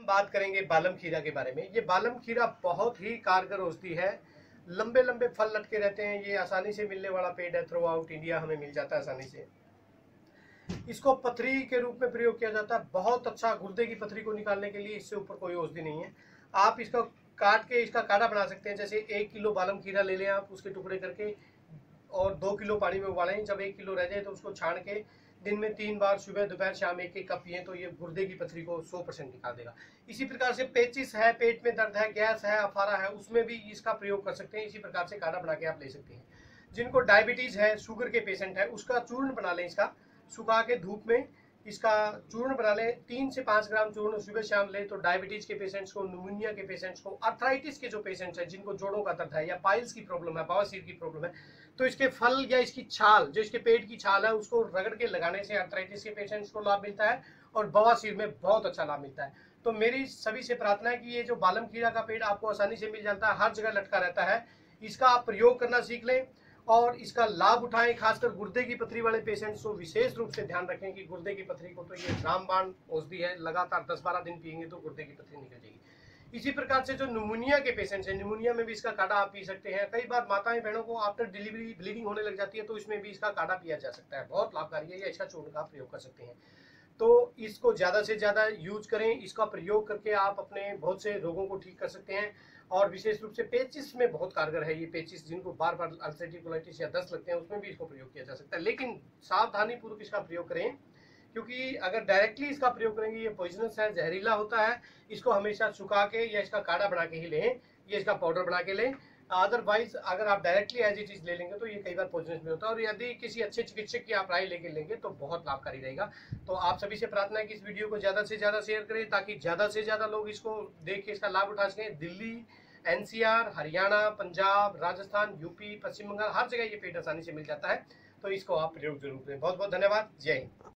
बात करेंगे बालम खीरा के बारे में। ये बालम खीरा बहुत ही कारगर औषधि है। लंबे लंबे फल लटके रहते हैं। ये आसानी से मिलने वाला पेड़ है। थ्रू आउट इंडिया हमें मिल जाता है आसानी से। इसको पथरी के रूप में प्रयोग किया जाता है। बहुत अच्छा, गुर्दे की पथरी को निकालने के लिए इससे ऊपर कोई औषधि नहीं है। आप इसका काट के इसका काढ़ा बना सकते हैं। जैसे 1 किलो बालम खीरा ले लें आप, उसके टुकड़े करके और 2 किलो पानी में उबालें। जब 1 किलो रह जाए तो उसको छान के दिन में 3 बार, सुबह दोपहर शाम 1-1 कप पिए तो ये गुर्दे की पथरी को 100% निकाल देगा। इसी प्रकार से पेचिस है, पेट में दर्द है, गैस है, अफारा है, उसमें भी इसका प्रयोग कर सकते हैं। इसी प्रकार से काढ़ा बना के आप ले सकते हैं। जिनको डायबिटीज है, शुगर के पेशेंट है, उसका चूर्ण बना लें। इसका सुखा के धूप में इसका चूर्ण बना लें। 3 से 5 ग्राम चूर्ण सुबह शाम लें तो डायबिटीज के पेशेंट्स को, न्यूमोनिया के पेशेंट्स को, अर्थराइटिस के जो पेशेंट्स हैं, जिनको जोड़ों का दर्द है या पाइल्स की प्रॉब्लम है, बवासीर की प्रॉब्लम है, तो इसके फल या इसकी छाल, जो इसके पेट की छाल है, उसको रगड़ के लगाने से अर्थराइटिस के पेशेंट्स को लाभ मिलता है और बवासीर में बहुत अच्छा लाभ मिलता है। तो मेरी सभी से प्रार्थना है कि ये जो बालम खीरा का पेड़ आपको आसानी से मिल जाता है, हर जगह लटका रहता है, इसका आप प्रयोग करना सीख लें और इसका लाभ उठाएं। खासकर गुर्दे की पथरी वाले पेशेंट्स को विशेष रूप से ध्यान रखें कि गुर्दे की पथरी को तो ये रामबाण औषधि है। लगातार 10-12 दिन पिएंगे तो गुर्दे की पथरी निकल जाएगी। इसी प्रकार से जो न्यूमोनिया के पेशेंट्स हैं, न्यूमोनिया में भी इसका काढ़ा आप पी सकते हैं। कई बार माताएं बहनों को आफ्टर डिलीवरी ब्लीडिंग होने लग जाती है, तो इसमें भी इसका काढ़ा पिया जा सकता है। बहुत लाभकारी है। या इसका चूर्ण का प्रयोग कर सकते हैं। तो इसको ज़्यादा से ज़्यादा यूज करें। इसका प्रयोग करके आप अपने बहुत से रोगों को ठीक कर सकते हैं। और विशेष रूप से पेचिस में बहुत कारगर है ये। पेचिस जिनको बार बार अल्सरेटिव कोलाइटिस या दस्त लगते हैं, उसमें भी इसको प्रयोग किया जा सकता है। लेकिन सावधानी पूर्वक इसका प्रयोग करें, क्योंकि अगर डायरेक्टली इसका प्रयोग करेंगे ये पॉइजनस है, जहरीला होता है। इसको हमेशा सुखा के या इसका काढ़ा बना के ही लें, या इसका पाउडर बना के लें। अदरवाइज अगर आप डायरेक्टली एज इट इज ले लेंगे तो ये कई बार पॉइजनस भी होता है। और यदि किसी अच्छे चिकित्सक की आप राय लेके लेंगे तो बहुत लाभकारी रहेगा। तो आप सभी से प्रार्थना है कि इस वीडियो को ज़्यादा से ज़्यादा शेयर करें, ताकि ज़्यादा से ज़्यादा लोग इसको देख के इसका लाभ उठा सकें। दिल्ली, एनसीआर, हरियाणा, पंजाब, राजस्थान, यूपी, पश्चिम बंगाल, हर जगह ये पेड़ आसानी से मिल जाता है। तो इसको आप प्रयोग जरूर करें। बहुत बहुत धन्यवाद। जय हिंद।